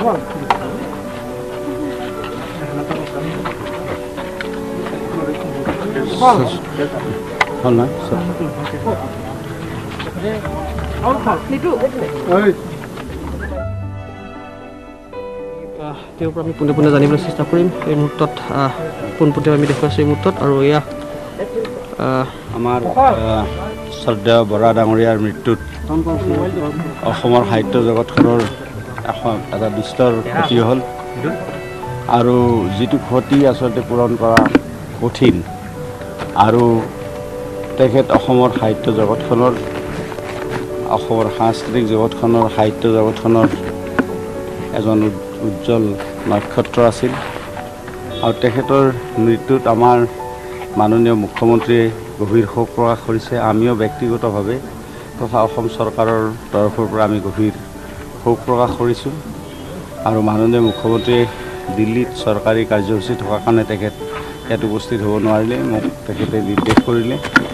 তেওঁৰ পৰা আমি পোনে পোনে জানিবলৈ চেষ্টা কৰিম এই মুহূৰ্তত পোনপটীয়াকৈ আমি দেখুৱাইছোঁ এই মুহূৰ্তত আৰু এয়া আমাৰ শ্ৰদ্ধেয় বৰা ডাঙৰীয়াৰ মৃত্যুত অসমৰ সাহিত্য জগতখনৰ এটা বিস্তৰ ক্ষতি হ'ল আৰু যিটো ক্ষতি আচলতে পূৰণ কৰা কঠিন আৰু তেখেত অসমৰ সাহিত্য জগতখনৰ অসমৰ সাংস্কৃতিক জগতখনৰ সাহিত্য জগতখনৰ এজন উজ্জ্বল নক্ষত্ৰ আছিল আৰু তেখেতৰ মৃত্যুত আমাৰ মাননীয় মুখ্যমন্ত্ৰীয়ে গভীৰ শোক প্ৰকাশ কৰিছে আমিও ব্যক্তিগতভাৱে তথা অসম চৰকাৰৰ তৰফৰ পৰা আমি গভীৰ শোক প্ৰকাশ কৰিছোঁ আৰু মাননীয় মুখ্যমন্ত্ৰীয়ে দিল্লীত চৰকাৰী কাৰ্যসূচী থকাৰ কাৰণে তেখেত ইয়াত উপস্থিত হ'ব নোৱাৰিলে মোক তেখেতে নিৰ্দেশ কৰিলে